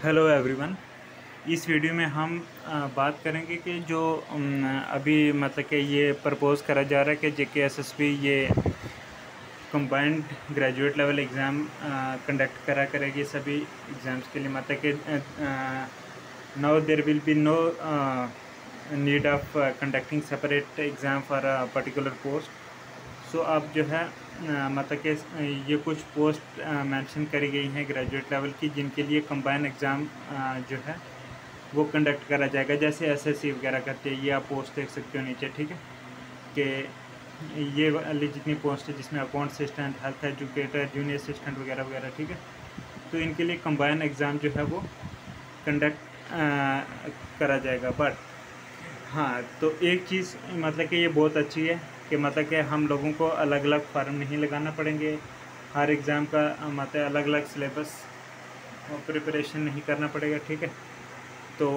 Hello everyone. इस video में हम बात करेंगे कि जो अभी मतलब कि ये प्रपोज़ करा जा रहा है कि JKSSB ये combined graduate level exam conduct करा करेगी सभी एग्ज़ाम्स के लिए। मतलब कि now there will be no need of conducting separate exam for a particular post. So अब जो है मतलब कि ये कुछ पोस्ट मेंशन करी गई हैं ग्रेजुएट लेवल की, जिनके लिए कंबाइन एग्ज़ाम जो है वो कंडक्ट करा जाएगा। जैसे SSC वगैरह करते हैं, ये आप पोस्ट देख सकते हो नीचे, ठीक है। कि ये वाली जितनी पोस्ट है जिसमें account assistant, health educator, junior assistant वगैरह वगैरह, ठीक है। तो इनके लिए कंबाइन एग्ज़ाम जो है वो कंडक्ट करा जाएगा। बट हाँ, तो एक चीज़ मतलब कि ये बहुत अच्छी है कि मतलब कि हम लोगों को अलग अलग फार्म नहीं लगाना पड़ेंगे। हर एग्ज़ाम का मतलब अलग अलग सिलेबस और प्रिपरेशन नहीं करना पड़ेगा, ठीक है। तो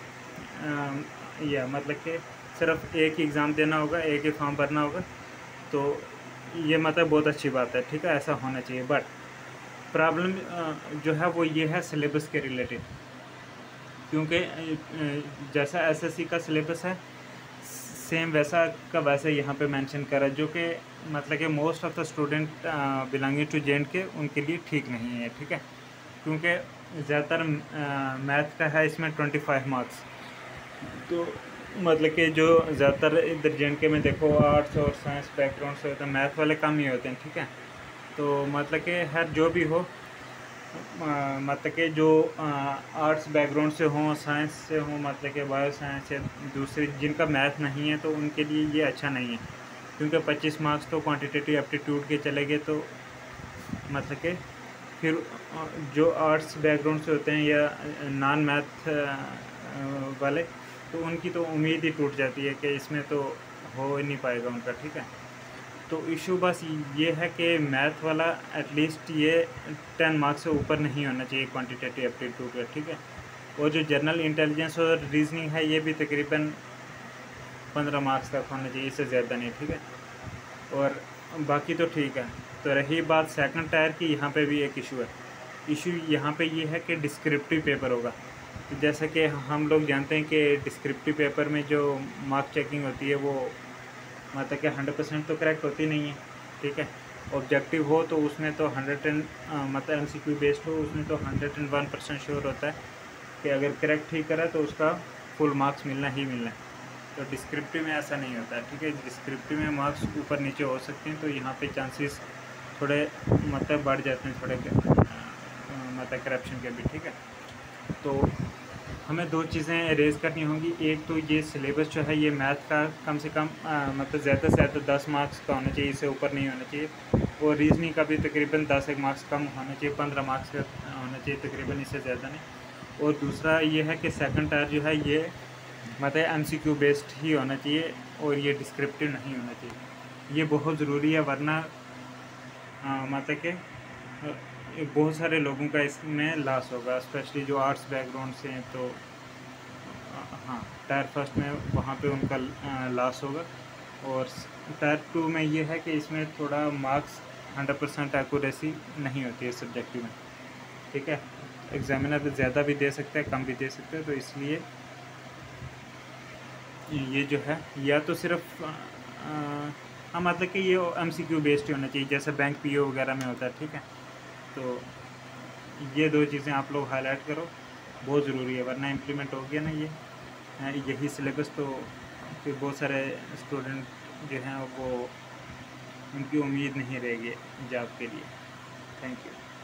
या मतलब कि सिर्फ एक ही एग्ज़ाम देना होगा, एक ही फॉर्म भरना होगा। तो ये मतलब बहुत अच्छी बात है, ठीक है, ऐसा होना चाहिए। बट प्रॉब्लम जो है वो ये है सिलेबस के रिलेटेड, क्योंकि जैसा SSC का सिलेबस है सेम वैसा का वैसे यहाँ पे मेंशन करा, जो कि मतलब कि most of the student belonging to JNK उनके लिए ठीक नहीं है, ठीक है। क्योंकि ज़्यादातर मैथ का है इसमें 25 मार्क्स। तो मतलब कि जो ज़्यादातर इधर JNK में देखो आर्ट्स और साइंस बैकग्राउंड से होता है, मैथ वाले कम ही होते हैं, ठीक है। तो मतलब कि हर जो भी हो मतलब कि जो आर्ट्स बैकग्राउंड से हों, साइंस से हों, मतलब कि बायो साइंस या दूसरे जिनका मैथ नहीं है, तो उनके लिए ये अच्छा नहीं है। क्योंकि 25 मार्क्स तो क्वांटिटेटिव एप्टीट्यूड के चले गए, तो मतलब कि फिर जो आर्ट्स बैकग्राउंड से होते हैं या नॉन मैथ वाले, तो उनकी तो उम्मीद ही टूट जाती है कि इसमें तो हो ही नहीं पाएगा उनका, ठीक है। तो इशू बस ये है कि मैथ वाला एटलीस्ट ये 10 मार्क्स से ऊपर नहीं होना चाहिए क्वांटिटेटिव एप्टीट्यूड का, ठीक है। और जो जनरल इंटेलिजेंस और रीजनिंग है ये भी तकरीबन 15 मार्क्स तक होना चाहिए, इससे ज़्यादा नहीं, ठीक है। और बाकी तो ठीक है। तो रही बात सेकंड टायर की, यहाँ पे भी एक इशू है। इशू यहाँ पे ये है कि डिस्क्रिप्टिव पेपर होगा। तो जैसा कि हम लोग जानते हैं कि डिस्क्रिप्टिव पेपर में जो मार्क चेकिंग होती है वो मतलब कि 100% तो करेक्ट होती नहीं है, ठीक है। ऑब्जेक्टिव हो तो उसमें तो 100 मतलब MCQ बेस्ड हो, उसमें तो 101% श्योर होता है कि अगर करेक्ट ही करा तो उसका फुल मार्क्स मिलना ही मिलना है। तो डिस्क्रिप्टिव में ऐसा नहीं होता है, ठीक है। डिस्क्रिप्टिव में मार्क्स ऊपर नीचे हो सकते हैं, तो यहाँ पे चांसेस थोड़े मतलब बढ़ जाते हैं, थोड़े मतलब करप्शन के भी, ठीक है। तो हमें दो चीज़ें रेज़ करनी होंगी। एक तो ये सिलेबस जो है ये मैथ का कम से कम मतलब ज़्यादा से ज़्यादा 10 मार्क्स का होना चाहिए, इससे ऊपर नहीं होना चाहिए। और रीजनिंग का भी तकरीबन 10 एक मार्क्स कम होना चाहिए, 15 मार्क्स का होना चाहिए तकरीबन, इससे ज़्यादा नहीं। और दूसरा ये है कि सेकंड टायर जो है ये मतलब MCQ बेस्ड ही होना चाहिए और ये डिस्क्रिप्टिव नहीं होना चाहिए। ये बहुत ज़रूरी है, वरना मतलब कि बहुत सारे लोगों का इसमें लॉस होगा, स्पेशली जो आर्ट्स बैकग्राउंड से हैं। तो हाँ, टायर फर्स्ट में वहाँ पे उनका लॉस होगा। और टायर टू में ये है कि इसमें थोड़ा मार्क्स 100% एक्यूरेसी नहीं होती है सब्जेक्टिव में, ठीक है। एग्जामिनर ज़्यादा भी दे सकता है, कम भी दे सकता है। तो इसलिए ये जो है या तो सिर्फ हाँ मतलब कि ये MCQ बेस्ड होना चाहिए, जैसे बैंक PO वगैरह में होता है, ठीक है। तो ये दो चीज़ें आप लोग हाईलाइट करो, बहुत ज़रूरी है, वरना इम्प्लीमेंट हो गया ना ये यही सिलेबस, तो फिर बहुत सारे स्टूडेंट जो हैं वो उनकी उम्मीद नहीं रहेगी जॉब के लिए। Thank you.